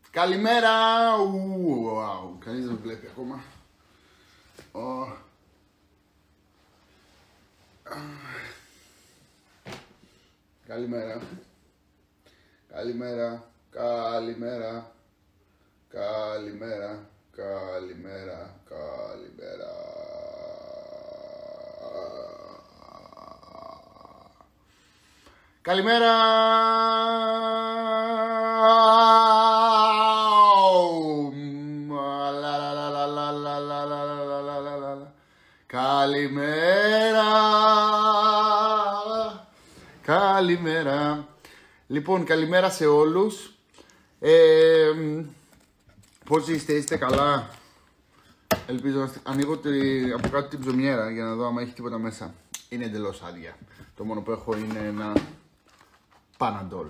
Καλημέρα! Κανείς δεν με βλέπει ακόμα. Καλημέρα. Καλημέρα. Καλημέρα. Καλημέρα. Καλημέρα. Καλημέρα. Καλημέρα. Καλημέρα. Καλημέρα. Λοιπόν, καλημέρα σε όλους. Πώς είστε καλά? Ελπίζω να ανοίγω από κάτω την ψωμιέρα για να δω άμα έχει τίποτα μέσα. Είναι εντελώς άδεια. Το μόνο που έχω είναι ένα Παναντόλ.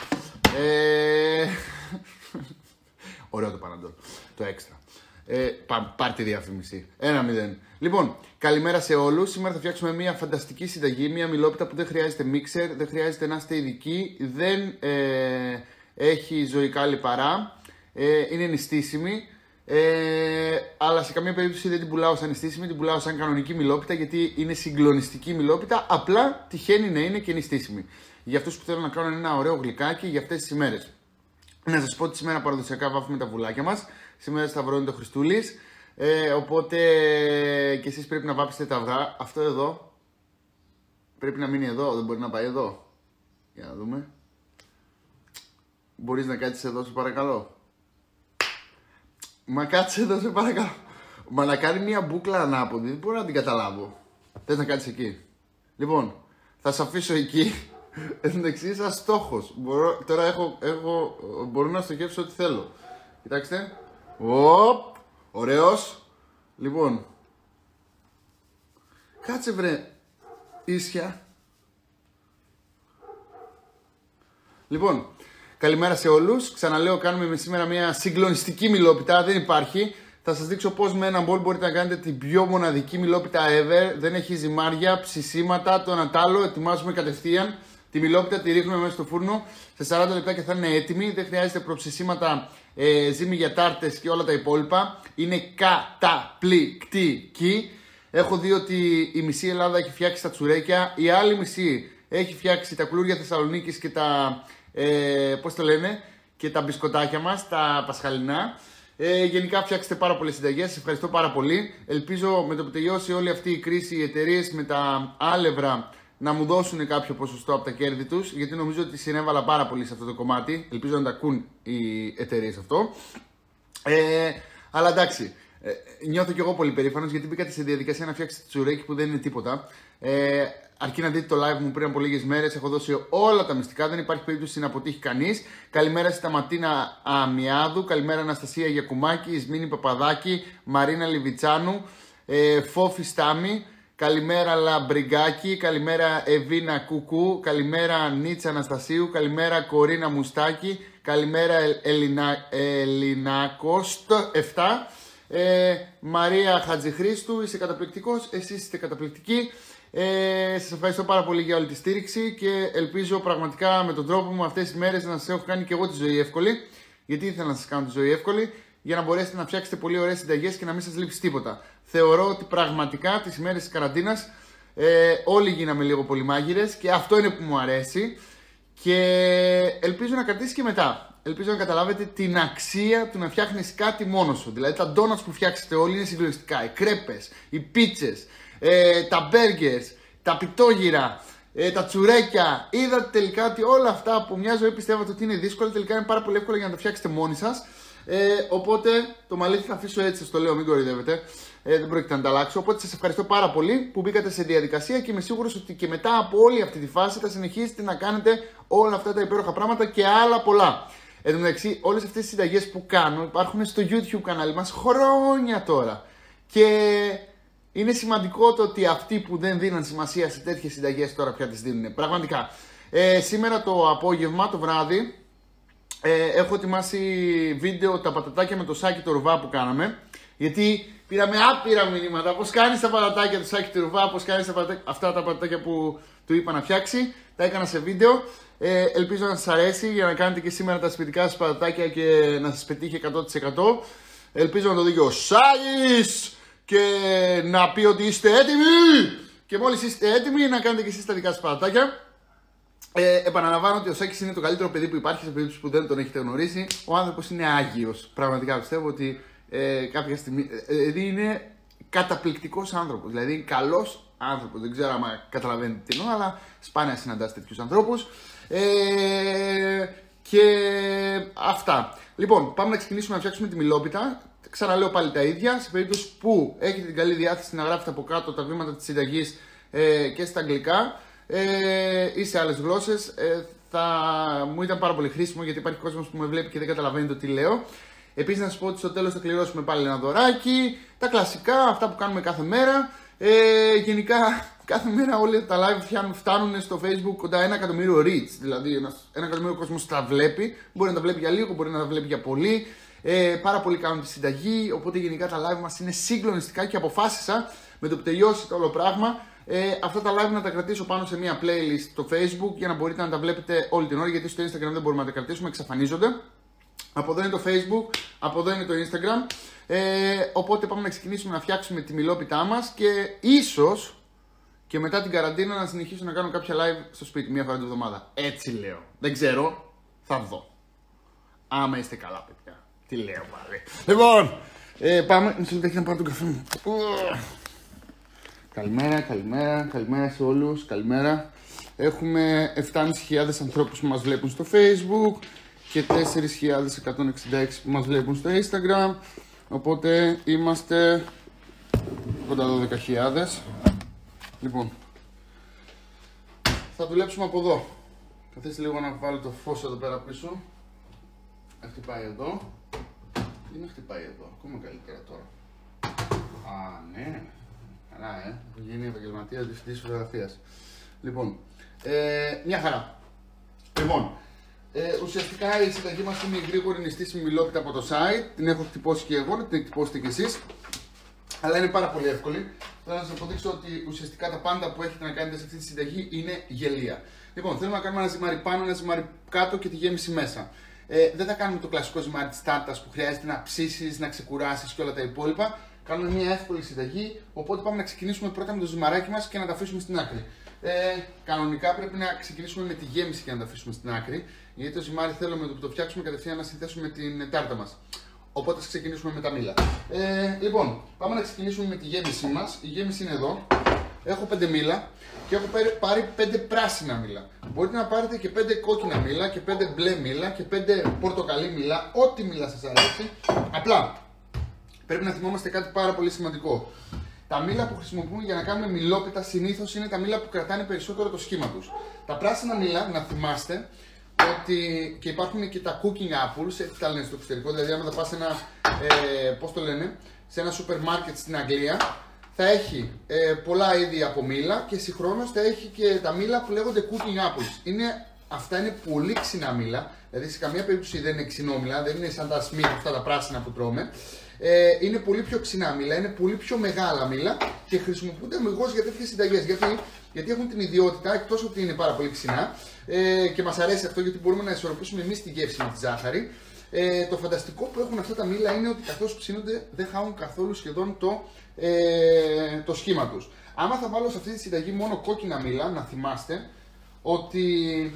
Ωραίο το Παναντόλ. Το έξτρα. Πάρ' τη διαφήμιση. 1-0. Λοιπόν, καλημέρα σε όλους. Σήμερα θα φτιάξουμε μια φανταστική συνταγή. Μια μιλόπιτα που δεν χρειάζεται μίξερ, δεν χρειάζεται να είστε ειδικοί, δεν έχει ζωικά λιπαρά, είναι νηστίσιμη. Αλλά σε καμία περίπτωση δεν την πουλάω σαν νηστίσιμη, την πουλάω σαν κανονική μιλόπιτα γιατί είναι συγκλονιστική μιλόπιτα. Απλά τυχαίνει να είναι και νηστίσιμη. Για αυτούς που θέλουν να κάνουν ένα ωραίο γλυκάκι για αυτές τις ημέρες. Να σας πω ότι σήμερα παραδοσιακά βάφουμε τα βουλάκια μας. Σήμερα σταυρώνει το Χριστούλης. Οπότε και εσείς πρέπει να βάψετε τα αυγά. Αυτό εδώ πρέπει να μείνει εδώ, δεν μπορεί να πάει εδώ. Για να δούμε. Μπορείς να κάτσεις εδώ σε παρακαλώ? Μα κάτσε εδώ σε παρακαλώ. Μα να κάνει μια μπούκλα ανάποδη, δεν μπορώ να την καταλάβω. Θες να κάτσεις εκεί? Λοιπόν, θα σε αφήσω εκεί. Εν τω εξής, σαν στόχος. Τώρα μπορώ να στοχεύσω ό,τι θέλω. Κοιτάξτε. Οπ, ωραίος. Λοιπόν, κάτσε βρε ίσια. Λοιπόν, καλημέρα σε όλους. Ξαναλέω, κάνουμε σήμερα μια συγκλονιστική μιλόπιτα. Δεν υπάρχει. Θα σας δείξω πώς με ένα μπολ μπορείτε να κάνετε την πιο μοναδική μιλόπιτα ever. Δεν έχει ζυμάρια, ψησίματα, το ένα τ' άλλο. Ετοιμάζουμε κατευθείαν. Τη μιλόπιτα τη ρίχνουμε μέσα στο φούρνο. Σε 40 λεπτά και θα είναι έτοιμη. Δεν χρειάζεται προψησίματα, ζύμη για τάρτες και όλα τα υπόλοιπα. Είναι καταπληκτική. Έχω δει ότι η μισή Ελλάδα έχει φτιάξει τα τσουρέκια. Η άλλη μισή έχει φτιάξει τα κουλούρια Θεσσαλονίκης και τα, πώς το λένε, και τα μπισκοτάκια μας, τα πασχαλινά. Γενικά φτιάξετε πάρα πολλές συνταγές. Σας ευχαριστώ πάρα πολύ. Ελπίζω με το που τελειώσει όλη αυτή η κρίση οι εταιρείες με τα άλευρα να μου δώσουν κάποιο ποσοστό από τα κέρδη τους, γιατί νομίζω ότι συνέβαλα πάρα πολύ σε αυτό το κομμάτι. Ελπίζω να τα ακούν οι εταιρείες αυτό. Αλλά εντάξει, νιώθω κι εγώ πολύ περήφανος γιατί μπήκατε σε διαδικασία να φτιάξετε τσουρέκι που δεν είναι τίποτα. Αρκεί να δείτε το live μου πριν από λίγες μέρες, έχω δώσει όλα τα μυστικά, δεν υπάρχει περίπτωση να αποτύχει κανείς. Καλημέρα στη Σταματίνα Αμιάδου, καλημέρα Αναστασία Γιακουμάκη, Ισμήνη Παπαδάκη, Μαρίνα Λιβιτσάνου, Φόφη Στάμι. Καλημέρα Λαμπριγκάκη, καλημέρα Εβίνα Κουκού, καλημέρα Νίτσα Αναστασίου, καλημέρα Κορίνα Μουστάκη, καλημέρα Ελληνάκοστ 7, Μαρία Χατζηχρήστου, είσαι καταπληκτικός, εσείς είστε καταπληκτικοί. Σας ευχαριστώ πάρα πολύ για όλη τη στήριξη και ελπίζω πραγματικά με τον τρόπο μου αυτές τις μέρες να σας έχω κάνει και εγώ τη ζωή εύκολη. Γιατί ήθελα να σας κάνω τη ζωή εύκολη? Για να μπορέσετε να φτιάξετε πολύ ωραίες συνταγές και να μην σας λείψει τίποτα. Θεωρώ ότι πραγματικά τις ημέρες της καραντίνας όλοι γίναμε λίγο πολύ μάγειρες και αυτό είναι που μου αρέσει και ελπίζω να κρατήσει και μετά. Ελπίζω να καταλάβετε την αξία του να φτιάχνεις κάτι μόνος σου. Δηλαδή τα ντόνατς που φτιάξετε όλοι είναι συγκλονιστικά. Οι κρέπες, οι πίτσες, τα μπέργκερς, τα πιτόγυρα, τα τσουρέκια. Είδατε τελικά ότι όλα αυτά που μια ζωή πιστεύατε ότι είναι δύσκολα, τελικά είναι πάρα πολύ εύκολα για να τα φτιάξετε μόνοι σας. Οπότε το μαλλί θα αφήσω έτσι, σας το λέω, μην κοροϊδεύετε. Δεν πρόκειται να τα αλλάξω. Οπότε σας ευχαριστώ πάρα πολύ που μπήκατε σε διαδικασία και είμαι σίγουρος ότι και μετά από όλη αυτή τη φάση θα συνεχίσετε να κάνετε όλα αυτά τα υπέροχα πράγματα και άλλα πολλά. Εν τω μεταξύ, όλες αυτές τις συνταγές που κάνω υπάρχουν στο YouTube κανάλι μας χρόνια τώρα. Και είναι σημαντικό το ότι αυτοί που δεν δίναν σημασία σε τέτοιες συνταγές τώρα πια τις δίνουν. Πραγματικά. Σήμερα το απόγευμα, το βράδυ, έχω ετοιμάσει βίντεο τα πατατάκια με το σάκι το ρουβά που κάναμε. Γιατί πήραμε άπειρα μηνύματα. Πώς κάνεις τα πατατάκια του Σάκη του Ρουβά, πώς κάνεις αυτά τα πατατάκια που του είπα να φτιάξει. Τα έκανα σε βίντεο. Ελπίζω να σας αρέσει για να κάνετε και σήμερα τα σπιτικά σας πατατάκια και να σας πετύχει 100%. Ελπίζω να το δει και ο Σάκης και να πει ότι είστε έτοιμοι. Και μόλις είστε έτοιμοι να κάνετε και εσείς τα δικά σας πατατάκια. Επαναλαμβάνω ότι ο Σάκης είναι το καλύτερο παιδί που υπάρχει, σε περίπτωση που δεν τον έχετε γνωρίσει. Ο άνθρωπος είναι άγιος. Πραγματικά πιστεύω ότι κάποια στιγμή. Δηλαδή είναι καταπληκτικός άνθρωπος. Δηλαδή καλός άνθρωπος. Δεν ξέρω αν καταλαβαίνετε τι εννοώ, αλλά σπάνια συναντάς τέτοιους ανθρώπους. Και αυτά. Λοιπόν, πάμε να ξεκινήσουμε να φτιάξουμε τη μιλόπιτα. Ξαναλέω πάλι τα ίδια. Σε περίπτωση που έχετε την καλή διάθεση να γράφετε από κάτω τα βήματα της συνταγής και στα αγγλικά ή σε άλλες γλώσσες, μου ήταν πάρα πολύ χρήσιμο, γιατί υπάρχει κόσμος που με βλέπει και δεν καταλαβαίνει το τι λέω. Επίσης, να σας πω ότι στο τέλος θα κληρώσουμε πάλι ένα δωράκι. Τα κλασικά, αυτά που κάνουμε κάθε μέρα. Γενικά, κάθε μέρα όλοι τα live φτάνουν στο Facebook κοντά 1 εκατομμύριο reach. Δηλαδή, 1 εκατομμύριο κόσμος τα βλέπει. Μπορεί να τα βλέπει για λίγο, μπορεί να τα βλέπει για πολύ. Πάρα πολλοί κάνουν τη συνταγή. Οπότε, γενικά τα live μας είναι συγκλονιστικά και αποφάσισα με το που τελειώσει το όλο πράγμα αυτά τα live να τα κρατήσω πάνω σε μια playlist στο Facebook για να μπορείτε να τα βλέπετε όλη την ώρα. Γιατί στο Instagram δεν μπορούμε να τα κρατήσουμε, εξαφανίζονται. Από εδώ είναι το Facebook, από εδώ είναι το Instagram. Οπότε πάμε να ξεκινήσουμε να φτιάξουμε τη μιλόπιτά μας και ίσως και μετά την καραντίνα να συνεχίσω να κάνω κάποια live στο σπίτι, μία φορά την εβδομάδα. Έτσι λέω. Δεν ξέρω, θα δω. Άμα είστε καλά, παιδιά. Τι λέω πάλι. Λοιπόν, πάμε. Μισό λεπτάκι να πάρω τον καφέ μου. Καλημέρα σε όλους. Καλημέρα. Έχουμε 7.500 ανθρώπους που μας βλέπουν στο Facebook και 4.166 που μας βλέπουν στο Instagram. Οπότε είμαστε κοντά 12.000. Λοιπόν, θα δουλέψουμε από εδώ. Καθίστε λίγο να βάλω το φως εδώ πέρα πίσω. Να χτυπάει εδώ. Ή να χτυπάει εδώ, ακόμα καλύτερα τώρα. Α, ναι. Καλά, έχω γίνει επαγγελματίας διευθυντής φωτογραφίας. Λοιπόν, μια χαρά. Λοιπόν, ουσιαστικά η συνταγή μας είναι η γρήγορη νηστίσιμη μιλόπιτα από το site. Την έχω χτυπώσει και εγώ, την εκτυπώσετε κι εσείς. Αλλά είναι πάρα πολύ εύκολη. Θέλω να σας αποδείξω ότι ουσιαστικά τα πάντα που έχετε να κάνετε σε αυτή τη συνταγή είναι γελία. Λοιπόν, θέλουμε να κάνουμε ένα ζυμάρι πάνω, ένα ζυμάρι κάτω και τη γέμιση μέσα. Δεν θα κάνουμε το κλασικό ζυμάρι της τάρτας που χρειάζεται να ψήσεις, να ξεκουράσεις και όλα τα υπόλοιπα. Κάνουμε μια εύκολη συνταγή, οπότε πάμε να ξεκινήσουμε πρώτα με το ζυμαράκι μας και να τα αφήσουμε στην άκρη. Κανονικά πρέπει να ξεκινήσουμε με τη γέμιση και να τα αφήσουμε στην άκρη, γιατί το ζυμάρι θέλουμε το που το φτιάξουμε κατευθείαν να συνθέσουμε την τάρτα μας. Οπότε θα ξεκινήσουμε με τα μήλα. Λοιπόν, πάμε να ξεκινήσουμε με τη γέμιση μας. Η γέμιση είναι εδώ. Έχω 5 μήλα και έχω πάρει 5 πράσινα μήλα. Μπορείτε να πάρετε και 5 κόκκινα μήλα και 5 μπλε μήλα και 5 πορτοκαλί μήλα, ό,τι μήλα σας αρέσει. Απλά πρέπει να θυμόμαστε κάτι πάρα πολύ σημαντικό. Τα μήλα που χρησιμοποιούμε για να κάνουμε μιλόπιτα συνήθως είναι τα μήλα που κρατάνε περισσότερο το σχήμα τους. Τα πράσινα μήλα, να θυμάστε ότι και υπάρχουν και τα cooking apples, έτσι τα λένε στο εξωτερικό. Δηλαδή, άμα θα πας σε ένα σούπερ μάρκετ στην Αγγλία, θα έχει πολλά είδη από μήλα και συγχρόνως θα έχει και τα μήλα που λέγονται cooking apples. Αυτά είναι πολύ ξινά μήλα, δηλαδή σε καμία περίπτωση δεν είναι ξινόμηλα, δεν είναι σαν τα σμίτ αυτά τα πράσινα που τρώμε. Είναι πολύ πιο ξινά μήλα, είναι πολύ πιο μεγάλα μήλα και χρησιμοποιούνται αμυγός για τέτοιες συνταγές. Γιατί έχουν την ιδιότητα, εκτός ότι είναι πάρα πολύ ξινά και μας αρέσει αυτό γιατί μπορούμε να ισορροπήσουμε εμείς τη γεύση με τη ζάχαρη. Το φανταστικό που έχουν αυτά τα μήλα είναι ότι καθώς ψήνονται δεν χάνουν καθόλου σχεδόν το σχήμα τους. Άμα θα βάλω σε αυτή τη συνταγή μόνο κόκκινα μήλα, να θυμάστε ότι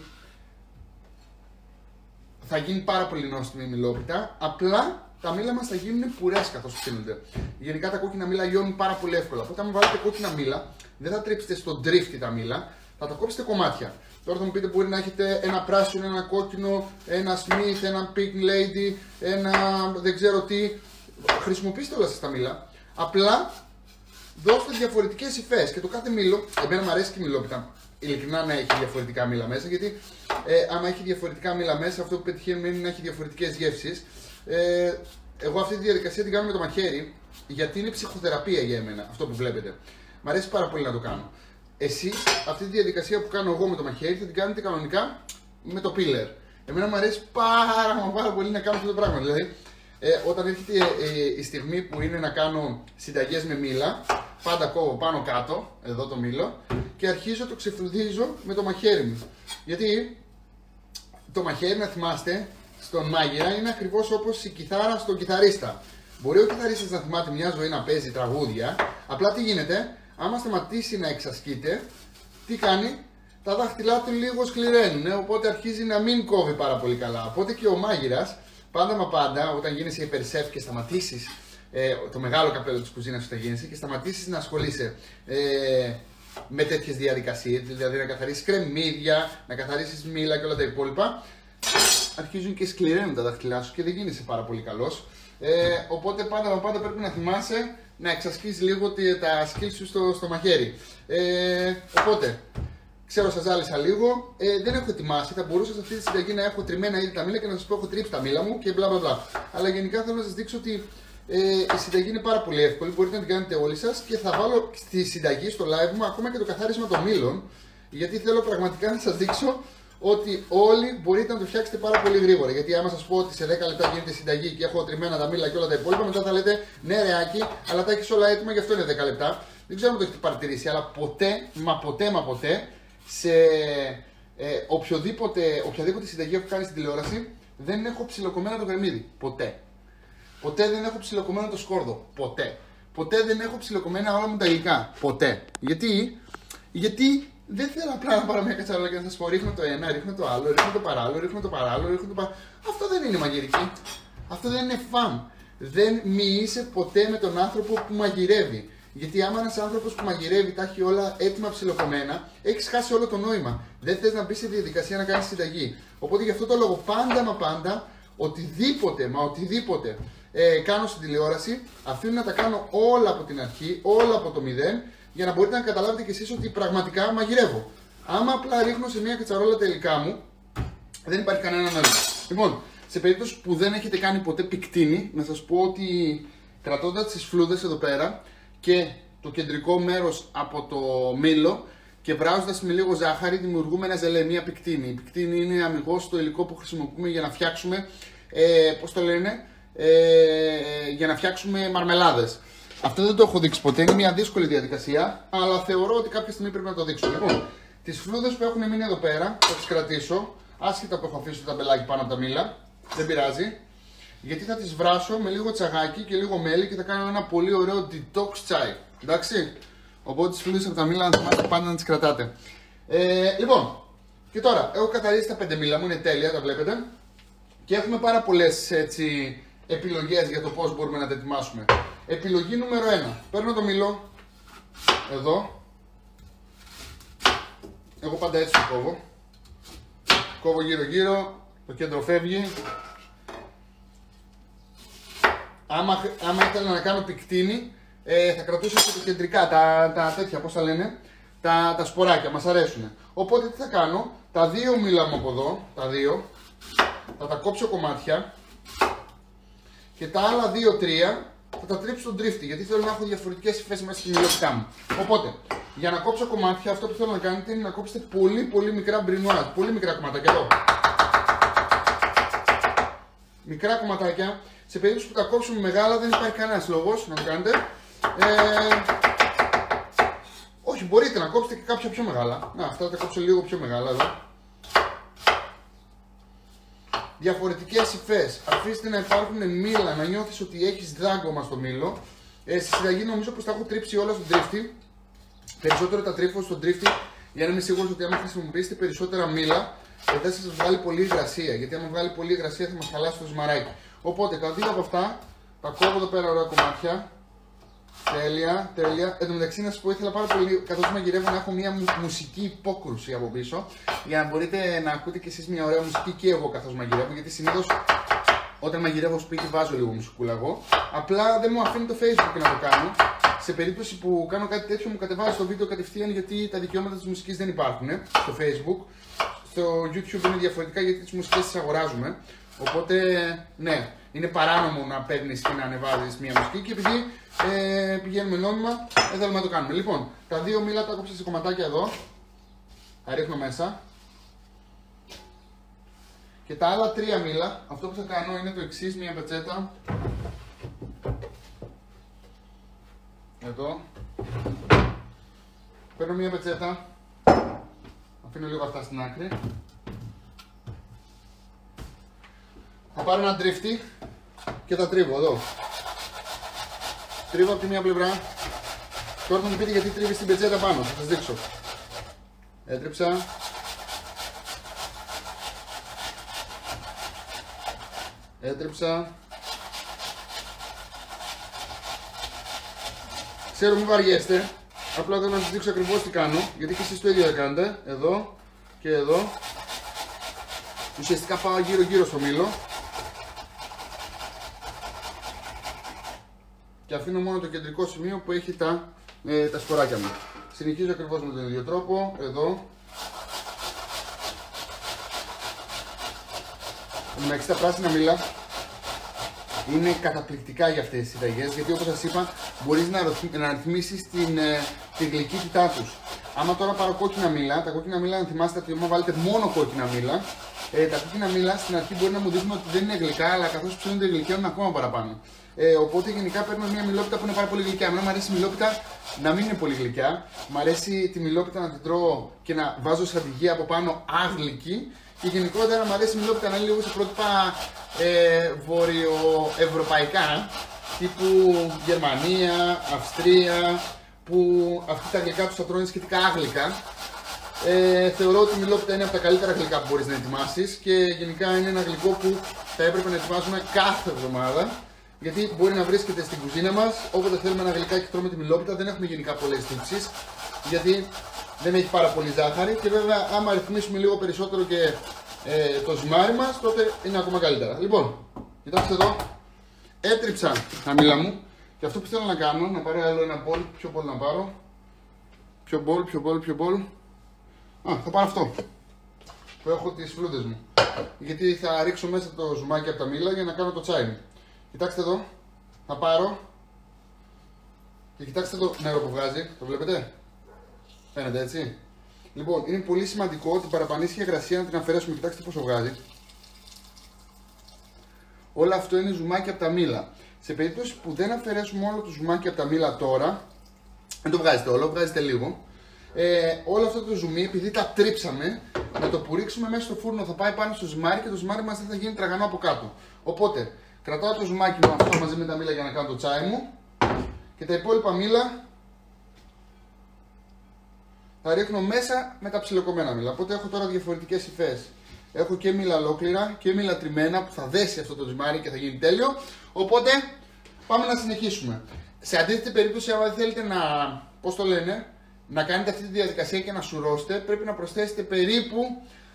θα γίνει πάρα πολύ νόστιμη η μιλόπιτα, απλά τα μήλα μας θα γίνουν πουρές καθώς ψήνονται. Γενικά τα κόκκινα μήλα λιώνουν πάρα πολύ εύκολα. Οπότε, αν βάλετε κόκκινα μήλα, δεν θα τρίψετε στο τρίφτη τα μήλα, θα τα κόψετε κομμάτια. Τώρα θα μου πείτε: μπορεί να έχετε ένα πράσινο, ένα κόκκινο, ένα Smith, ένα Pink Lady, ένα δεν ξέρω τι. Χρησιμοποιήστε όλα σας τα μήλα. Απλά δώστε διαφορετικές υφές. Και το κάθε μήλο, εμένα μου αρέσει και η μιλόπιτα, ειλικρινά να έχει διαφορετικά μήλα μέσα. Γιατί άμα έχει διαφορετικά μήλα μέσα, αυτό που πετυχαίνουμε είναι να έχει διαφορετικές γεύσεις. Εγώ αυτή τη διαδικασία την κάνω με το μαχαίρι, γιατί είναι ψυχοθεραπεία για εμένα αυτό που βλέπετε. Μ' αρέσει πάρα πολύ να το κάνω. Εσείς αυτή τη διαδικασία που κάνω εγώ με το μαχαίρι θα την κάνετε κανονικά με το πίλερ. Εμένα μου αρέσει πάρα πολύ να κάνω αυτό το πράγμα. Δηλαδή, Όταν έρχεται η στιγμή που είναι να κάνω συνταγές με μήλα, πάντα κόβω πάνω κάτω, εδώ το μήλο, και αρχίζω το ξεφλουδίζω με το μαχαίρι μου. Γιατί το μαχαίρι, να θυμάστε, στον μάγειρα είναι ακριβώς όπως η κιθάρα στον κιθαρίστα. Μπορεί ο κιθαρίστας να θυμάται μια ζωή να παίζει τραγούδια, απλά τι γίνεται, άμα σταματήσει να εξασκείται, τι κάνει, τα δάχτυλά του λίγο σκληραίνουν, οπότε αρχίζει να μην κόβει πάρα πολύ καλά. Οπότε και ο μάγειρας, πάντα μα πάντα, όταν γίνεσαι υπερσέφ και σταματήσεις το μεγάλο καπέλο της κουζίνας όταν γίνεσαι και σταματήσεις να ασχολείσαι με τέτοιες διαδικασίες, δηλαδή να καθαρίσεις κρεμμύδια, να καθαρίσεις μήλα και όλα τα υπόλοιπα, αρχίζουν και σκληραίνουν τα δάχτυλά σου και δεν γίνεσαι πάρα πολύ καλός. Οπότε πάντα πρέπει να θυμάσαι να εξασκείς λίγο τα skills σου στο μαχαίρι. Οπότε, ξέρω, σας ζάλισα λίγο. Δεν έχω ετοιμάσει. Θα μπορούσα σε αυτή τη συνταγή να έχω τριμμένα ήδη τα μήλα και να σας πω έχω τρίψει τα μήλα μου και μπλα μπλα μπλα. Αλλά γενικά θέλω να σας δείξω ότι η συνταγή είναι πάρα πολύ εύκολη. Μπορείτε να την κάνετε όλοι σας και θα βάλω στη συνταγή, στο live μου, ακόμα και το καθάρισμα των μήλων. Γιατί θέλω πραγματικά να σας δείξω ότι όλοι μπορείτε να το φτιάξετε πάρα πολύ γρήγορα. Γιατί άμα σας πω ότι σε 10 λεπτά γίνεται συνταγή και έχω τριμμένα τα μήλα και όλα τα υπόλοιπα, μετά θα λέτε ναι, ρε Άκη, αλλά τα έχεις όλα έτοιμα, γι' αυτό είναι 10 λεπτά. Δεν ξέρω αν το έχετε παρατηρήσει, αλλά ποτέ σε οποιαδήποτε συνταγή έχω κάνει στην τηλεόραση δεν έχω ψιλοκομμένο το κρεμμύδι. Ποτέ δεν έχω ψιλοκομμένο το σκόρδο. Ποτέ δεν έχω ψιλοκομμένα όλα μου τα υλικά. Ποτέ. Γιατί δεν θέλω απλά να πάρω μια κατσαρόλα και να σας πω ρίχνω το ένα, ρίχνω το άλλο, ρίχνω το παράλληλο, ρίχνω το παράλληλο, Αυτό δεν είναι μαγειρική. Αυτό δεν είναι φαν. Δεν μοιείσαι ποτέ με τον άνθρωπο που μαγειρεύει. Γιατί άμα ένας άνθρωπος που μαγειρεύει τα έχει όλα έτοιμα ψιλοκομμένα, έχεις χάσει όλο το νόημα. Δεν θες να μπεις σε διαδικασία να κάνεις συνταγή. Οπότε γι' αυτό το λόγο πάντα, οτιδήποτε κάνω στην τηλεόραση, αφήνω να τα κάνω όλα από την αρχή, όλα από το μηδέν, για να μπορείτε να καταλάβετε κι εσείς ότι πραγματικά μαγειρεύω. Άμα απλά ρίχνω σε μια κατσαρόλα τα υλικά μου, δεν υπάρχει κανένα νόημα. Λοιπόν, σε περίπτωση που δεν έχετε κάνει ποτέ πικτίνι, να σας πω ότι κρατώντας τις φλούδες εδώ πέρα και το κεντρικό μέρος από το μήλο και βράζοντας με λίγο ζάχαρη, δημιουργούμε ένα ζελέ, μια πικτίνι. Η πικτίνι είναι αμιγώς το υλικό που χρησιμοποιούμε για να φτιάξουμε, για να φτιάξουμε μαρμελάδες. Αυτό δεν το έχω δείξει ποτέ, είναι μια δύσκολη διαδικασία, αλλά θεωρώ ότι κάποια στιγμή πρέπει να το δείξω. Λοιπόν, τις φλούδες που έχουν μείνει εδώ πέρα, θα τις κρατήσω, άσχετα που έχω αφήσει το ταμπελάκι πάνω από τα μήλα, δεν πειράζει, γιατί θα τις βράσω με λίγο τσαγάκι και λίγο μέλι και θα κάνω ένα πολύ ωραίο detox chai. Εντάξει, οπότε τις φλούδες από τα μήλα να θυμάστε πάντα να τις κρατάτε. Λοιπόν, και τώρα έχω καθαρίσει τα 5 μήλα μου, είναι τέλεια, τα βλέπετε, και έχουμε πάρα πολλές επιλογές για το πώς μπορούμε να τα ετοιμάσουμε. Επιλογή νούμερο 1. Παίρνω το μήλο, εδώ, εγώ πάντα έτσι το κόβω, κόβω γύρω γύρω, το κέντρο φεύγει. Άμα ήθελα να κάνω πικτίνι, θα κρατούσα και τα κεντρικά, τα τέτοια, πώς τα λένε, τα σποράκια, μας αρέσουν. Οπότε τι θα κάνω, τα δύο μήλα μου από εδώ, τα δύο, θα τα κόψω κομμάτια και τα άλλα 2-3 θα τα τρίψω στον τρίφτη, γιατί θέλω να έχω διαφορετικές υφές μέσα στη μυλλοτικά μου. Οπότε, για να κόψω κομμάτια, αυτό που θέλω να κάνετε είναι να κόψετε πολύ μικρά μπρινουάζ, πολύ μικρά κομματάκια εδώ. Μικρά κομματάκια. Σε περίπτωση που τα κόψουμε μεγάλα δεν υπάρχει κανένας λόγος να το κάνετε. Όχι, μπορείτε να κόψετε και κάποια πιο μεγάλα. Να, αυτά τα κόψω λίγο πιο μεγάλα εδώ. Διαφορετικές υφές. Αφήστε να υπάρχουν μήλα, να νιώθεις ότι έχεις δάγκωμα στο μήλο. Στη συνταγή νομίζω πως τα έχω τρίψει όλα στον τρίφτη. Περισσότερο τα τρίφω στον τρίφτη για να είμαι σίγουρος ότι άμα χρησιμοποιήσετε περισσότερα μήλα δεν θα σας βγάλει πολύ υγρασία. Γιατί άμα βγάλει πολύ υγρασία θα μας χαλάσει το ζυμαράκι. Οπότε τα δύο από αυτά τα κόβω εδώ πέρα ωραία κομμάτια. Τέλεια. Εν τω μεταξύ να σας πω, ήθελα πάρα πολύ, καθώς μαγειρεύω, να έχω μια μουσική υπόκρουση από πίσω για να μπορείτε να ακούτε κι εσείς μια ωραία μουσική και εγώ καθώς μαγειρεύω. Γιατί συνήθως όταν μαγειρεύω σπίτι βάζω λίγο μουσικούλα εγώ. Απλά δεν μου αφήνει το Facebook να το κάνω. Σε περίπτωση που κάνω κάτι τέτοιο, μου κατεβάζει το βίντεο κατευθείαν γιατί τα δικαιώματα της μουσικής δεν υπάρχουν στο Facebook. Στο YouTube είναι διαφορετικά γιατί τις μουσικές τις αγοράζουμε. Οπότε, ναι, είναι παράνομο να παίρνεις και να ανεβάζεις μια μουσική και επειδή πηγαίνουμε νόμιμα, δεν θέλουμε να το κάνουμε. Λοιπόν, τα δύο μήλα τα κόψα σε κομματάκια εδώ. Τα ρίχνω μέσα. Και τα άλλα 3 μήλα, αυτό που θα κάνω είναι το εξής, μια πετσέτα. Εδώ. Παίρνω μια πετσέτα. Αφήνω λίγο αυτά στην άκρη. Θα πάρω ένα τρίφτη και τα τρίβω εδώ. Τρίβω από τη μία πλευρά. Τώρα θα μου πείτε γιατί τρίβεις την πετσέτα πάνω, θα σας δείξω. Έτριψα. Έτριψα. Ξέρω μην βαριέστε. Απλά θέλω να σας δείξω ακριβώς τι κάνω. Γιατί και εσείς το ίδιο θα κάνετε. Εδώ και εδώ. Ουσιαστικά πάω γύρω-γύρω στο μήλο. Και αφήνω μόνο το κεντρικό σημείο που έχει τα σποράκια μου. Συνεχίζω ακριβώς με τον ίδιο τρόπο. Εδώ. Εντάξει, τα πράσινα μήλα είναι καταπληκτικά για αυτές τις συνταγές, γιατί όπως σας είπα μπορείς να ρυθμίσεις την γλυκύτητά τους. Άμα τώρα πάρω κόκκινα μήλα, τα κόκκινα μήλα να θυμάστε ότι άμα βάλετε μόνο κόκκινα μήλα, τα κόκκινα μήλα στην αρχή μπορεί να μου δείχνουν ότι δεν είναι γλυκά, αλλά καθώς ψήνονται γλυκαίνουν ακόμα παραπάνω. Οπότε γενικά παίρνω μια μιλόπιτα που είναι πάρα πολύ γλυκιά. Εμένα μου αρέσει η μιλόπιτα να μην είναι πολύ γλυκιά. Μ' αρέσει τη μιλόπιτα να την τρώω και να βάζω σαντιγί από πάνω άγλυκη. Και γενικότερα μου αρέσει η μιλόπιτα να είναι λίγο σε πρότυπα βορειοευρωπαϊκά, τύπου Γερμανία, Αυστρία, που αυτή τα γλυκά τους θα τρώνε σχετικά άγλυκα. Θεωρώ ότι η μιλόπιτα είναι από τα καλύτερα γλυκά που μπορείς να ετοιμάσεις και γενικά είναι ένα γλυκό που θα έπρεπε να ετοιμάζουμε κάθε εβδομάδα. Γιατί μπορεί να βρίσκεται στην κουζίνα μας, όποτε θέλουμε ένα γλυκάκι τρώμε τη μιλόπιτα, δεν έχουμε γενικά πολλές τύψεις, γιατί δεν έχει πάρα πολύ ζάχαρη και βέβαια άμα ρυθμίσουμε λίγο περισσότερο και το ζυμάρι μας, τότε είναι ακόμα καλύτερα. Λοιπόν, κοιτάξτε εδώ, έτριψα τα μήλα μου και αυτό που θέλω να κάνω, να πάρω άλλο ένα μπολ, ποιο μπολ να πάρω, ποιο μπολ, θα πάρω αυτό, που έχω τις φλούδες μου, γιατί θα ρίξω μέσα το ζουμάκι από τα μήλα για να κάνω το τσάι μου. Κοιτάξτε εδώ, θα πάρω και κοιτάξτε το νερό που βγάζει, το βλέπετε, φαίνεται έτσι. Λοιπόν, είναι πολύ σημαντικό την παραπανήσια υγρασία να την αφαιρέσουμε, κοιτάξτε πόσο βγάζει. Όλο αυτό είναι ζουμάκι από τα μήλα. Σε περίπτωση που δεν αφαιρέσουμε όλο το ζουμάκι από τα μήλα τώρα, δεν το βγάζετε όλο, βγάζετε λίγο. Όλο αυτό το ζουμί, επειδή τα τρίψαμε, να το που ρίξουμε μέσα στο φούρνο θα πάει πάνω στο ζυμάρι και το ζυμάρι μας δεν θα γίνει τραγανό από κάτω. Οπότε, κρατάω το ζουμάκι μου αυτό μαζί με τα μήλα για να κάνω το τσάι μου και τα υπόλοιπα μήλα θα ρίχνω μέσα με τα ψιλοκομμένα μήλα. Οπότε έχω τώρα διαφορετικές υφές. Έχω και μήλα ολόκληρα και μήλα τριμμένα που θα δέσει αυτό το ζυμάρι και θα γίνει τέλειο. Οπότε πάμε να συνεχίσουμε. Σε αντίθετη περίπτωση, αν θέλετε να κάνετε αυτή τη διαδικασία και να σουρώσετε, πρέπει να προσθέσετε περίπου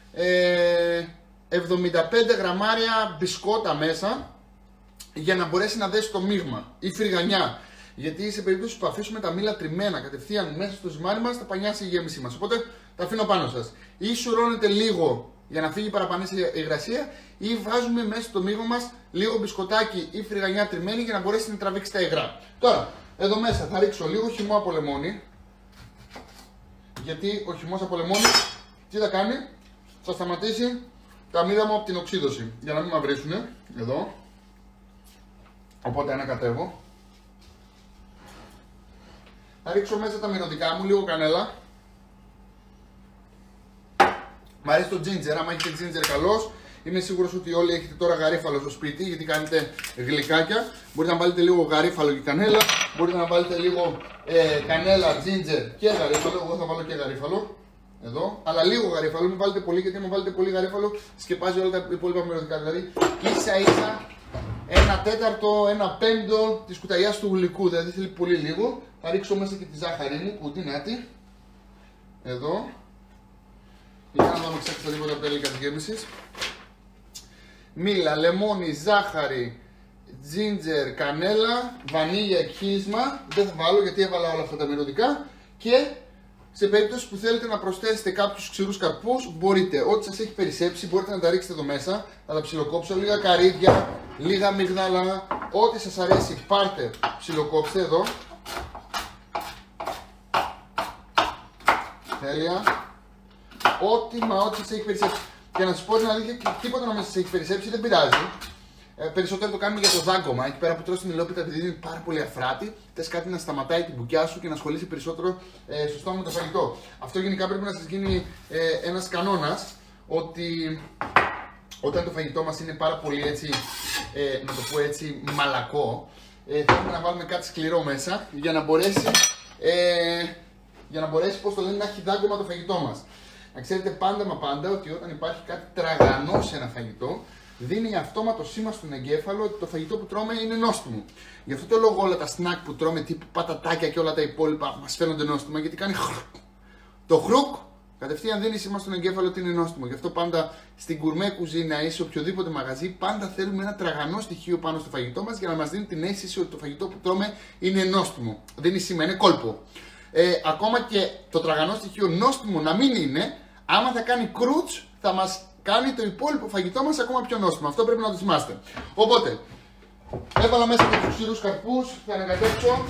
75 γραμμάρια μπισκότα μέσα για να μπορέσει να δέσει το μείγμα ή φρυγανιά. Γιατί σε περίπτωση που αφήσουμε τα μήλα τριμμένα κατευθείαν μέσα στο ζυμάρι μας, θα πανιάσει η γέμισή μας. Οπότε τα αφήνω πάνω σας. Ή σουρώνετε λίγο για να φύγει παραπανήσια υγρασία, ή βάζουμε μέσα στο μείγμα μας λίγο μπισκοτάκι ή φρυγανιά τριμμένη για να μπορέσει να τραβήξει τα υγρά. Τώρα, εδώ μέσα θα ρίξω λίγο χυμό από λεμόνι. Γιατί ο χυμός από λεμόνι τι θα κάνει, θα σταματήσει τα μήλα μου από την οξύδωση. Για να μην μαυρίσουνε. Εδώ. Οπότε ανακατεύω. Θα ρίξω μέσα τα μυρωδικά μου, λίγο κανέλα. Μ' αρέσει το ginger, άμα έχετε ginger καλός. Είμαι σίγουρος ότι όλοι έχετε τώρα γαρίφαλο στο σπίτι, γιατί κάνετε γλυκάκια. Μπορείτε να βάλετε λίγο γαρίφαλο και κανέλα. Μπορείτε να βάλετε λίγο κανέλα, ginger και γαρίφαλο. Εγώ θα βάλω και γαρίφαλο. Εδώ. Αλλά λίγο γαρίφαλο, μην βάλετε πολύ, γιατί άμα βάλετε πολύ γαρίφαλο σκεπάζει όλα τα υπόλοιπα μυρωδικά. Δηλαδή ίσα ίσα 1/4, 1/5 της κουταλιάς του γλυκού. Δηλαδή θέλει πολύ λίγο. Θα ρίξω μέσα και τη ζάχαρη μου που είναι έτοιμη. Εδώ. Για να δούμε ξέχασα τίποτα από τα υλικά της γέμισης. Μήλα, λεμόνι, ζάχαρη, ginger, κανέλα, βανίλια, εκχύσμα. Δεν θα βάλω γιατί έβαλα όλα αυτά τα μυρωδικά. Και σε περίπτωση που θέλετε να προσθέσετε κάποιους ξηρούς καρπούς, μπορείτε. Ό,τι σας έχει περισσέψει μπορείτε να τα ρίξετε εδώ μέσα. Θα τα ψιλοκόψω, λίγα καρύδια, λίγα μυγδαλά. Ό,τι σας αρέσει πάρτε, ψιλοκόψτε εδώ. Τέλεια. Ό,τι σας έχει περισσέψει. Και να σας πω την αλήθεια, τίποτα να μην σας έχει περισσέψει, δεν πειράζει. Περισσότερο το κάνουμε για το δάγκωμα. Εκεί πέρα που τρως την μιλόπιτα, επειδή είναι πάρα πολύ αφράτη, θες κάτι να σταματάει την μπουκιά σου και να ασχολείσαι περισσότερο σωστά με το φαγητό. Αυτό γενικά πρέπει να σας γίνει ένας κανόνας, ότι όταν το φαγητό μας είναι πάρα πολύ έτσι, να το πω έτσι, μαλακό, θέλουμε να βάλουμε κάτι σκληρό μέσα για να μπορέσει, πώς το λένε, να έχει δάγκωμα το φαγητό μας. Να ξέρετε πάντα μα πάντα ότι όταν υπάρχει κάτι τραγανό σε ένα φαγητό, δίνει αυτόματο σήμα στον εγκέφαλο ότι το φαγητό που τρώμε είναι νόστιμο. Γι' αυτό το λόγο όλα τα snack που τρώμε τύπου πατατάκια και όλα τα υπόλοιπα μας φαίνονται νόστιμα, γιατί κάνει το χρουκ, κατευθείαν δίνει σήμα στον εγκέφαλο ότι είναι νόστιμο. Γι' αυτό πάντα στην κουρμέ κουζίνα ή σε οποιοδήποτε μαγαζί πάντα θέλουμε ένα τραγανό στοιχείο πάνω στο φαγητό μας για να μας δίνει την αίσθηση ότι το φαγητό που τρώμε είναι νόστιμο. Δίνει σήμα, είναι κόλπο. Ακόμα και το τραγανό στοιχείο νόστιμο να μην είναι, άμα θα κάνει κρούτς, θα μας κάνει το υπόλοιπο φαγητό μας ακόμα πιο νόστιμο. Αυτό πρέπει να το θυμάστε. Οπότε, έβαλα μέσα και τους ξηρούς καρπούς, θα ανακατέψω.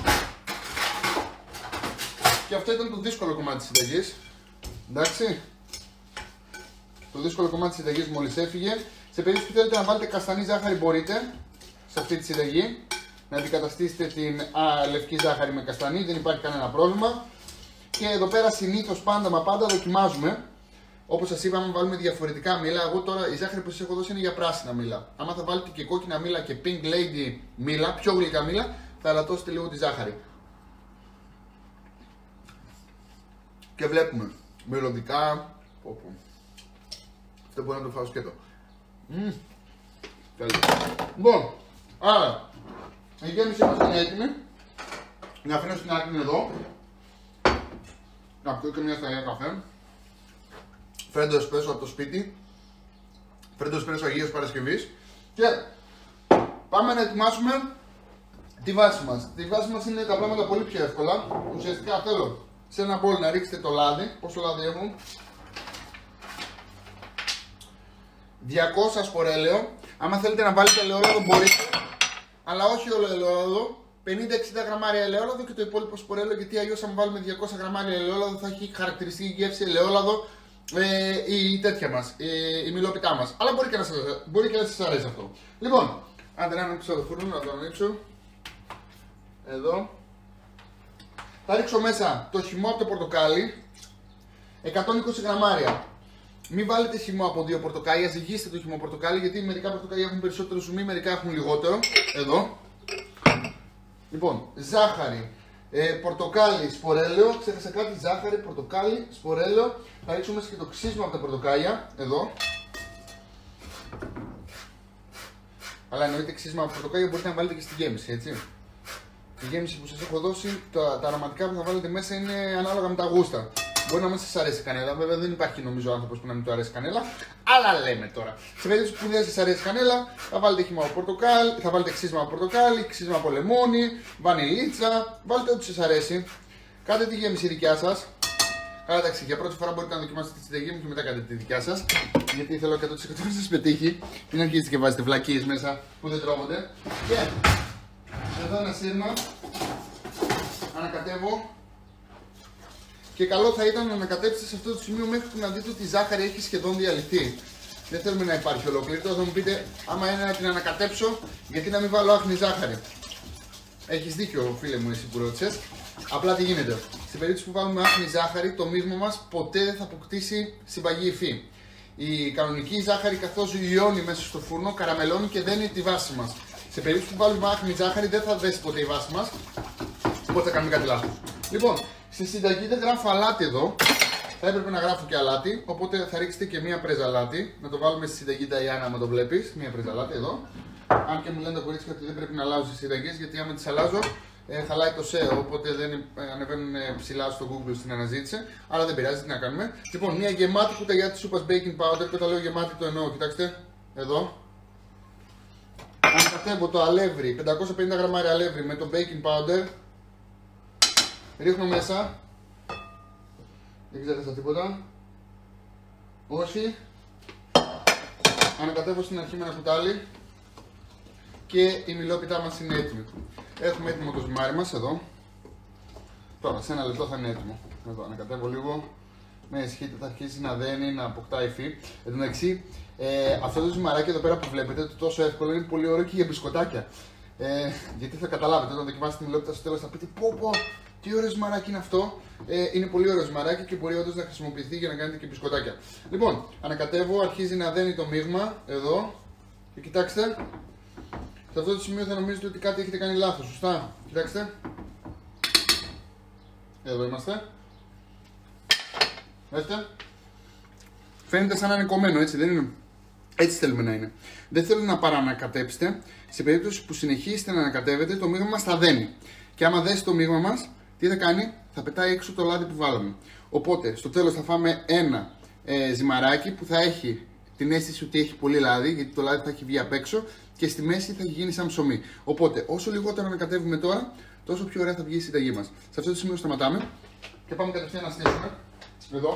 Και αυτό ήταν το δύσκολο κομμάτι της συνταγής. Εντάξει. Το δύσκολο κομμάτι της συνταγής μόλις έφυγε. Σε περίπτωση που θέλετε να βάλετε καστανή ζάχαρη, μπορείτε σε αυτή τη συνταγή. Να αντικαταστήσετε την λευκή ζάχαρη με καστανή, δεν υπάρχει κανένα πρόβλημα. Και εδώ πέρα συνήθως πάντα μα πάντα δοκιμάζουμε. Όπως σας είπαμε, βάλουμε διαφορετικά μήλα. Εγώ τώρα η ζάχαρη που σας έχω δώσει είναι για πράσινα μήλα. Άμα θα βάλετε και κόκκινα μήλα και pink lady μήλα, πιο γλυκά μήλα, θα αλατώσετε λίγο τη ζάχαρη. Και βλέπουμε μελωδικά. Αυτό μπορεί να το φάω σκέτο. Τέλειο. Λοιπόν, άρα η γέμιση μας είναι έτοιμη. Να αφήνω στην άκρη εδώ. Να πιω και μια σταγιά καφέ. Φρέντο εσπρέσο από το σπίτι. Φρέντο εσπρέσο Αγίας Παρασκευής. Και πάμε να ετοιμάσουμε τη βάση μας. Τη βάση μας είναι τα πράγματα πολύ πιο εύκολα. Ουσιαστικά θέλω σε ένα μπολ να ρίξετε το λάδι. Πόσο λάδι έχω? 200 σπορέλαιο. Άμα θέλετε να βάλετε ελαιόλαδο μπορείτε. Αλλά όχι όλο ελαιόλαδο. 50-60 γραμμάρια ελαιόλαδο και το υπόλοιπο σπορέλαιο, γιατί αλλιώς αν βάλουμε 200 γραμμάρια ελαιόλαδο θα έχει χαρακτηριστική γεύση ελαιόλαδο η τέτοια μας, η μιλόπιτά μας. Αλλά μπορεί και να σας αρέσει αυτό. Λοιπόν, άντε να ανοίξω το φούρνο, να το ανοίξω. Εδώ. Θα ρίξω μέσα το χυμό από το πορτοκάλι, 120 γραμμάρια. Μην βάλετε χυμό από 2 πορτοκάλια, ζυγίστε το χυμό πορτοκάλι, γιατί μερικά πορτοκάλια έχουν περισσότερο ζουμί, μερικά έχουν λιγότερο. Εδώ. Λοιπόν, ζάχαρη, πορτοκάλι, σπορέλαιο. Ξέχασα κάτι, ζάχαρη, πορτοκάλι, σπορέλαιο. Θα ρίξω μέσα και το ξύσμα από τα πορτοκάλια. Εδώ. Αλλά εννοείται ξύσμα από πορτοκάλια μπορείτε να βάλετε και στη γέμιση, έτσι. Η γέμιση που σας έχω δώσει, τα αρωματικά που θα βάλετε μέσα είναι ανάλογα με τα γούστα. Μπορεί να μην σας αρέσει κανέλα, βέβαια δεν υπάρχει νομίζω άνθρωπος που να μην του αρέσει κανέλα. Αλλά λέμε τώρα. Σε περίπτωση που δεν σας αρέσει κανέλα, θα βάλετε χυμό από πορτοκάλι, θα βάλετε ξύσμα από πορτοκάλι, ξύσμα από λεμόνι, βανιλίτσα, βάλτε ό,τι σας αρέσει. Κάντε τη γέμιση δικιά σας. Καλά, εντάξει, για πρώτη φορά μπορείτε να δοκιμάσετε τη συνταγή μου και μετά κάνετε τη δικιά σας. Γιατί θέλω 100% να σας πετύχει. Μην αρχίσετε και βάζετε βλακίες μέσα που δεν τρώγονται. Και εδώ ένα σύρμα. Ανακατεύω. Και καλό θα ήταν να ανακατέψετε σε αυτό το σημείο μέχρι που να δείτε ότι η ζάχαρη έχει σχεδόν διαλυθεί. Δεν θέλουμε να υπάρχει ολόκληρη. Τώρα θα μου πείτε, άμα είναι να την ανακατέψω, γιατί να μην βάλω άχνη ζάχαρη. Έχεις δίκιο, φίλε μου, εσύ που ρώτησες. Απλά τι γίνεται. Στην περίπτωση που βάλουμε άχνη ζάχαρη, το μείγμα μας ποτέ δεν θα αποκτήσει συμπαγή υφή. Η κανονική ζάχαρη, καθώς λιώνει μέσα στο φούρνο, καραμελώνει και δένει τη βάση μας. Σε περίπτωση που βάλουμε άχνη ζάχαρη, δεν θα δέσει ποτέ η βάση μας. Οπότε θα κάνουμε κάτι λάθος. Λοιπόν, στη συνταγή δεν γράφω αλάτι εδώ. Θα έπρεπε να γράφω και αλάτι. Οπότε θα ρίξετε και μία πρέζα αλάτι. Να το βάλουμε στη συνταγή Νταϊάννα, άμα το βλέπεις. Μία πρέζα αλάτι εδώ. Αν και μου λένε τα κορίτσια ότι δεν πρέπει να αλλάζω τις συνταγές, γιατί άμα τις αλλάζω χαλάει το SEO. Οπότε δεν ανεβαίνουν ψηλά στο Google στην αναζήτηση. Αλλά δεν πειράζει, τι να κάνουμε. Λοιπόν, μία γεμάτη κουταλιά της σούπας baking powder. Και όταν λέω γεμάτη το εννοώ, κοιτάξτε. Εδώ. Ανακατεύω το αλεύρι, 550 γραμμάρια αλεύρι με το baking powder. Ρίχνω μέσα. Δεν ξέχασα τίποτα. Όχι. Ανακατεύω στην αρχή με ένα κουτάλι. Και η μιλόπιτά μας είναι έτοιμη. Έχουμε έτοιμο το ζυμάρι μας εδώ. Τώρα σε ένα λεπτό θα είναι έτοιμο. Εδώ ανακατεύω λίγο με ισχύει, θα αρχίσει να δένει, να αποκτά υφή. Εν τω μεταξύ, αυτό το ζυμαράκι εδώ πέρα που βλέπετε, το τόσο εύκολο, είναι πολύ ωραίο και για μπισκοτάκια. Γιατί θα καταλάβετε, όταν δοκιμάσετε την μιλόπιτα στο τέλος θα πείτε πω, τι ωραίο ζυμαράκι είναι αυτό. Είναι πολύ ωραίο ζυμαράκι και μπορεί όντως να χρησιμοποιηθεί για να κάνετε και μπισκοτάκια. Λοιπόν, ανακατεύω, αρχίζει να δένει το μείγμα εδώ. Και κοιτάξτε, σε αυτό το σημείο θα νομίζετε ότι κάτι έχετε κάνει λάθος, σωστά. Κοιτάξτε. Εδώ είμαστε. Βλέπετε. Φαίνεται σαν να είναι κομμένο, έτσι δεν είναι. Έτσι θέλουμε να είναι. Δεν θέλω να παρανακατέψετε. Σε περίπτωση που συνεχίσετε να ανακατεύετε, το μείγμα μας θα δένει. Και άμα δέσει το μείγμα μας, τι θα κάνει, θα πετάει έξω το λάδι που βάλαμε. Οπότε, στο τέλος θα φάμε ένα ζυμαράκι που θα έχει την αίσθηση ότι έχει πολύ λάδι, γιατί το λάδι θα έχει βγει απ' έξω και στη μέση θα έχει γίνει σαν ψωμί. Οπότε, όσο λιγότερο ανακατεύουμε τώρα, τόσο πιο ωραία θα βγει η συνταγή μας. Σε αυτό το σημείο σταματάμε και πάμε κατευθείαν να στήσουμε. Εδώ.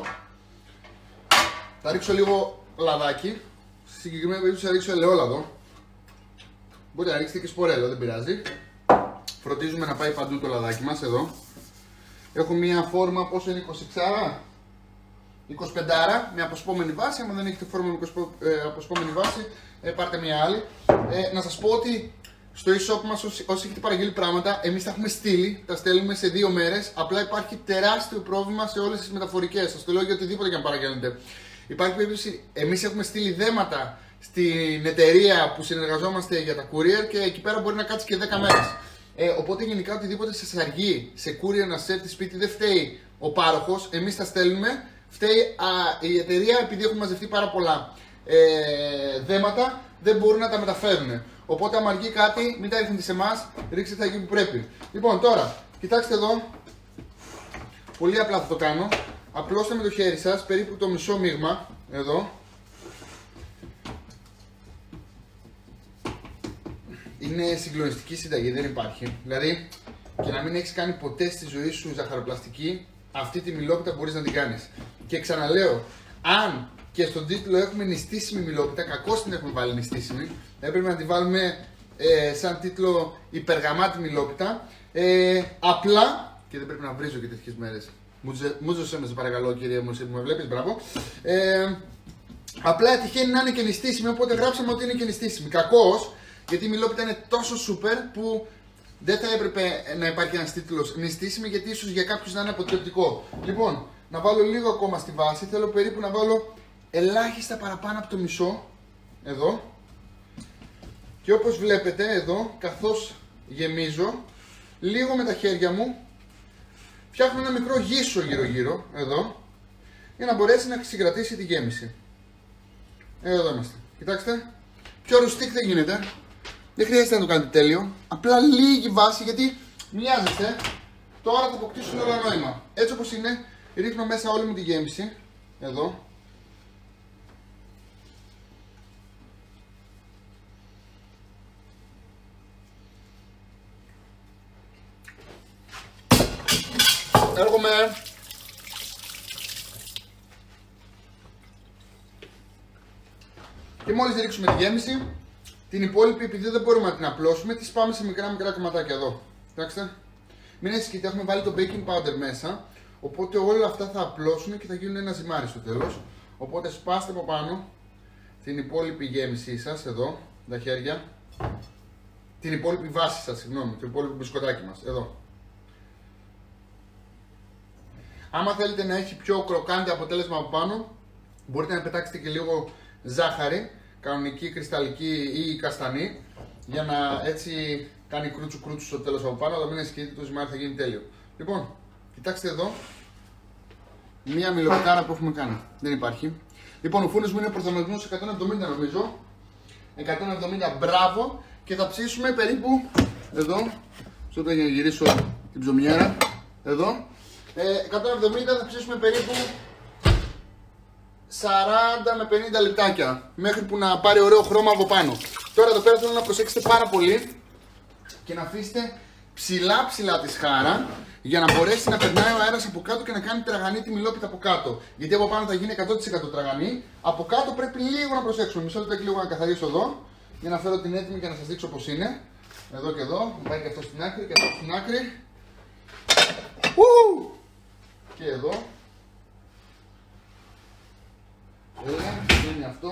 Θα ρίξω λίγο λαδάκι. Στη συγκεκριμένη περίπτωση θα ρίξω ελαιόλαδο. Μπορείτε να ρίξετε και σπορέλο, δεν πειράζει. Φροντίζουμε να πάει παντού το λαδάκι μας εδώ. Έχω μία φόρμα, πόσο είναι, 26άρα, 25άρα, με αποσπόμενη βάση. Αν δεν έχετε φόρμα με αποσπόμενη βάση, πάρτε μία άλλη. Να σας πω ότι στο e-shop μας, όσοι έχετε παραγγείλει πράγματα, εμείς τα έχουμε στείλει, τα στέλνουμε σε 2 μέρες. Απλά υπάρχει τεράστιο πρόβλημα σε όλες τις μεταφορικές. Σας το λέω για οτιδήποτε και αν παραγγέλνετε. Υπάρχει περίπτωση, εμείς έχουμε στείλει δέματα στην εταιρεία που συνεργαζόμαστε για τα courier και εκεί πέρα μπορεί να κάτσει και 10 μέρες. Οπότε γενικά οτιδήποτε σας αργεί σε courier να σας έρθει σπίτι δεν φταίει ο πάροχος, εμείς τα στέλνουμε. Φταίει η εταιρεία, επειδή έχουν μαζευτεί πάρα πολλά δέματα, δεν μπορούν να τα μεταφέρουν. Οπότε άμα αργεί κάτι, μην τα ρίχνετε σε εμάς, ρίξτε τα εκεί που πρέπει. Λοιπόν, τώρα, κοιτάξτε εδώ, πολύ απλά θα το κάνω. Απλώστε με το χέρι σας περίπου το μισό μείγμα, εδώ. Είναι συγκλονιστική συνταγή, δεν υπάρχει. Δηλαδή, και να μην έχεις κάνει ποτέ στη ζωή σου ζαχαροπλαστική, αυτή τη μιλόπιτα μπορείς να την κάνεις. Και ξαναλέω, αν και στον τίτλο έχουμε νηστίσιμη μιλόπιτα, κακώς την έχουμε βάλει νηστίσιμη, έπρεπε να τη βάλουμε σαν τίτλο υπεργαμάτη μιλόπιτα. Απλά, και δεν πρέπει να βρίζω και τέτοιες μέρες. Μούζωσέ με, σε παρακαλώ, κύριε μου, που με βλέπεις, μπράβο. Απλά τυχαίνει να είναι και νηστίσιμη, οπότε γράψαμε ότι είναι και νηστίσιμη. Κακώς, γιατί η μιλόπιτα είναι τόσο σούπερ που δεν θα έπρεπε να υπάρχει ένας τίτλος νηστίσιμη, γιατί ίσως για κάποιους να είναι αποτρεπτικό. Λοιπόν, να βάλω λίγο ακόμα στη βάση. Θέλω περίπου να βάλω ελάχιστα παραπάνω από το μισό. Εδώ. Και όπως βλέπετε εδώ, καθώς γεμίζω, λίγο με τα χέρια μου φτιάχνω ένα μικρό γύσο γύρω-γύρω, εδώ, για να μπορέσει να συγκρατήσει τη γέμιση. Εδώ είμαστε. Κοιτάξτε. Πιο ρουστίκ δεν γίνεται. Δεν χρειάζεται να το κάνετε τέλειο. Απλά λίγη βάση, γιατί μοιάζεστε. Τώρα θα αποκτήσουν όλο νόημα. Έτσι όπως είναι, ρίχνω μέσα όλη μου τη γέμιση. Εδώ. Έρχομαι. Και μόλις ρίξουμε τη γέμιση, την υπόλοιπη, επειδή δεν μπορούμε να την απλώσουμε, τη σπάμε σε μικρά κομματάκια εδώ. Κοιτάξτε. Μην ανησυχείτε, έχουμε βάλει το baking powder μέσα, οπότε όλα αυτά θα απλώσουν και θα γίνουν ένα ζυμάρι στο τέλος. Οπότε σπάστε από πάνω την υπόλοιπη γέμισή σας, εδώ, τα χέρια. Την υπόλοιπη βάση σας, συγγνώμη, το υπόλοιπο μπισκοτάκι μας, εδώ. Άμα θέλετε να έχει πιο κροκάντι αποτέλεσμα από πάνω, μπορείτε να πετάξετε και λίγο ζάχαρη, κανονική, κρυσταλλική ή καστανή, για να έτσι κάνει κρούτσου στο τέλος από πάνω, αλλά μην ανησυχείτε, το ζυμάρι θα γίνει τέλειο. Λοιπόν, κοιτάξτε εδώ, μία μιλοπιτάρα που έχουμε κάνει, δεν υπάρχει. Λοιπόν, ο φούρνος μου είναι προγραμματισμένος σε 170 νομίζω, 170 μπράβο, και θα ψήσουμε περίπου, εδώ, στο για να γυρίσω την ψωμιέρα, εδώ, 170 θα ψήσουμε περίπου 40 με 50 λεπτάκια, μέχρι που να πάρει ωραίο χρώμα από πάνω. Τώρα εδώ πέρα θέλω να προσέξετε πάρα πολύ και να αφήσετε ψηλά τη σχάρα, για να μπορέσει να περνάει ο αέρας από κάτω και να κάνει τραγανή τη μιλόπιτα από κάτω. Γιατί από πάνω θα γίνει 100% τραγανή, από κάτω πρέπει λίγο να προσέξουμε. Μισό λεπτό και λίγο να καθαρίσω εδώ, για να φέρω την έτοιμη και να σας δείξω πως είναι. Εδώ και εδώ, πάει και αυτό στην άκρη και αυτό στην άκρη. Και εδώ. είναι αυτό.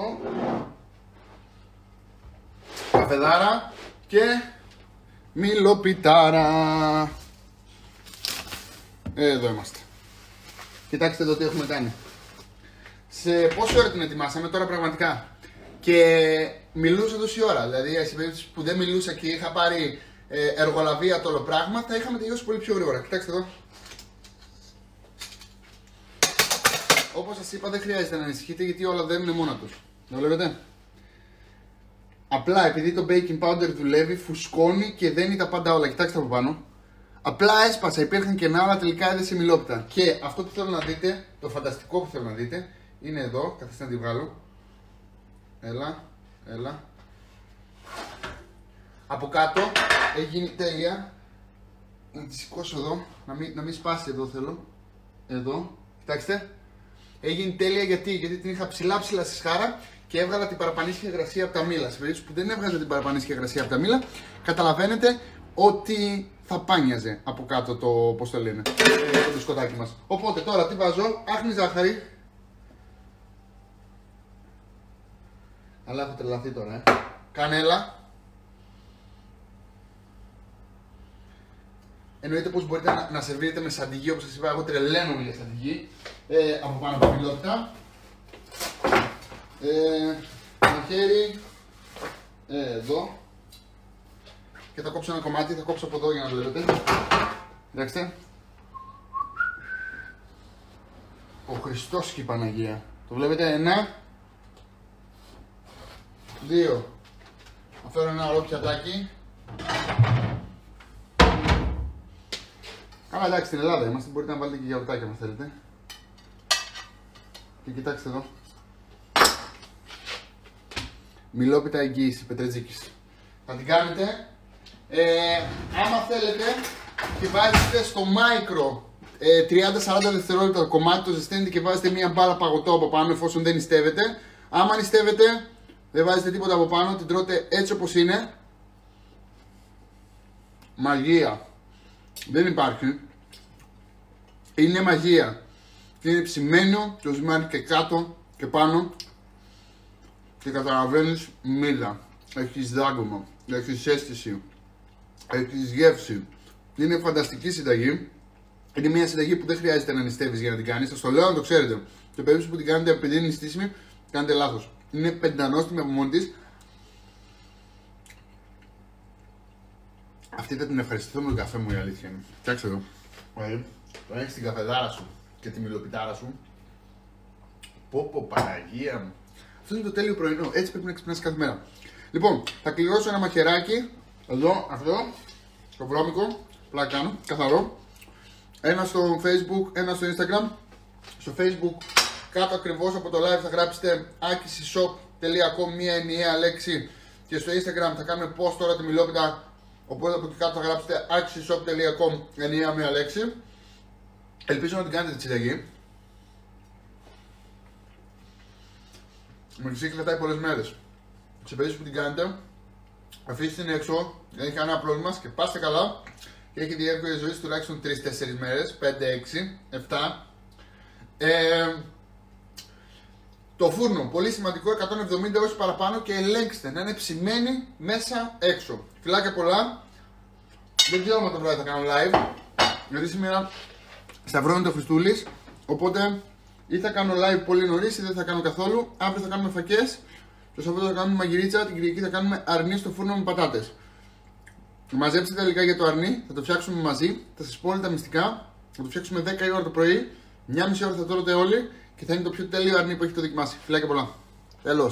Καφεδάρα και μιλοπιτάρα. Εδώ είμαστε. Κοιτάξτε εδώ τι έχουμε κάνει. Σε πόση ώρα την ετοιμάσαμε τώρα πραγματικά. Και μιλούσα τόση ώρα. Δηλαδή, σε περίπτωση που δεν μιλούσα και είχα πάρει εργολαβία το όλο πράγμα, θα είχαμε τελειώσει πολύ πιο γρήγορα. Κοιτάξτε εδώ. Όπως σας είπα, δεν χρειάζεται να ανησυχείτε γιατί όλα δεν είναι μόνα τους. Το βλέπετε. Απλά επειδή το baking powder δουλεύει, φουσκώνει και δένει τα πάντα όλα. Κοιτάξτε από πάνω. Απλά έσπασα, υπήρχαν κενά, αλλά τελικά έδεσε μιλόπιτα. Και αυτό που θέλω να δείτε, το φανταστικό που θέλω να δείτε, είναι εδώ. Καθίστε να τη βγάλω. Έλα, έλα. Από κάτω έχει γίνει τέλεια. Να τη σηκώσω εδώ, να μην σπάσει εδώ θέλω. Εδώ, κοιτάξτε. Έγινε τέλεια γιατί την είχα ψηλά στη σχάρα και έβγαλα την παραπανήσια υγρασία από τα μήλα. Σε περίπτωση που δεν έβγαζα την παραπανήσια υγρασία από τα μήλα, καταλαβαίνετε ότι θα πάνιαζε από κάτω το, πώς το λένε, το μπισκοτάκι μας. Οπότε τώρα τι βάζω, άχνη ζάχαρη. Αλλά έχω τρελαθεί τώρα, κανέλα. Εννοείται πως μπορείτε να σερβίρετε με σαντιγί, όπως σας είπα, εγώ τρελαίνομαι για σαντιγί. Από πάνω από μιλόπιτα. Μαχαίρι. Εδώ. Και θα κόψω ένα κομμάτι, θα κόψω από εδώ για να το βλέπετε. Κοιτάξτε. Ο Χριστός και η Παναγία. Το βλέπετε, 1, 2. Θα φέρω ένα ωραίο πιατάκι. Αλλά εντάξει, στην Ελλάδα είμαστε, μπορείτε να βάλετε και γιαουρτάκια αν θέλετε. Και κοιτάξτε εδώ. Μιλόπιτα εγγύηση, πετρετζίκης. Θα την κάνετε. Άμα θέλετε και βάζετε στο μάικρο 30-40 δευτερόλεπτα το κομμάτι, το ζεσταίνετε και βάζετε μία μπάλα παγωτό από πάνω εφόσον δεν νηστεύετε. Άμα νηστεύετε, δεν βάζετε τίποτα από πάνω, την τρώτε έτσι όπως είναι. Μαγεία. Δεν υπάρχει. Είναι μαγεία. Είναι ψημένο το ζυμάρι και κάτω και πάνω και καταλαβαίνεις μύλα. Έχεις δάγκωμα, έχεις αίσθηση, έχεις γεύση. Είναι φανταστική συνταγή. Είναι μια συνταγή που δεν χρειάζεται να νηστεύεις για να την κάνεις. Σας το λέω να το ξέρετε. Και περίπτωση που την κάνετε επειδή είναι νηστίσιμη, κάνετε λάθος. Είναι πεντανόστιμη από μόνη της. Αυτή θα την ευχαριστηθώ με τον καφέ μου, η αλήθεια είναι. Κοιτάξτε εδώ. Το έχεις την καφεδάρα σου και τη μιλοπιτάρα σου. Πω Παναγία μου. Αυτό είναι το τέλειο πρωινό. Έτσι πρέπει να ξυπνάς κάθε μέρα. Λοιπόν, θα κληρώσω ένα μαχαιράκι. Εδώ, αυτό. Στο βρώμικο. Πλάκα κάνω. Καθαρό. Ένα στο Facebook, ένα στο Instagram. Στο Facebook, κάτω ακριβώς από το live θα γράψετε akisishop.com, μία ενιαία λέξη. Και στο Instagram θα κάνουμε post τώρα τη μιλόπιτα. Οπότε από εκεί κάτω θα γράψετε akisishop.com, ενιαία μία λέξη. Ελπίζω να την κάνετε τη συνταγή. Με ξύχη κρατάει πολλές μέρες. Σε περίπτωση που την κάνετε, αφήστε την έξω, δεν έχει κανένα πρόβλημα, σκεπάστε καλά και έχει διάρκεια ζωής τουλάχιστον 3-4 μέρες, 5, 6, 7. Το φούρνο, πολύ σημαντικό, 170 όχι παραπάνω και ελέγξτε να είναι ψημένη μέσα έξω. Φιλάκια πολλά. Δεν ξέρω αν το βράδυ θα κάνω live, γιατί σήμερα σταυρώνεται ο Χριστούλης, οπότε ή θα κάνω live πολύ νωρίς ή δεν θα κάνω καθόλου. Αύριο θα κάνουμε φακές, το Σαββάτο θα κάνουμε μαγειρίτσα, την Κυριακή θα κάνουμε αρνί στο φούρνο με πατάτες. Μαζέψτε τα υλικά για το αρνί, θα το φτιάξουμε μαζί, θα σας πω όλα τα μυστικά. Θα το φτιάξουμε 10 η ώρα το πρωί, 1,5 ώρα θα τρώτε όλοι και θα είναι το πιο τέλειο αρνί που έχετε δοκιμάσει. Φιλάκια πολλά. Τέλος.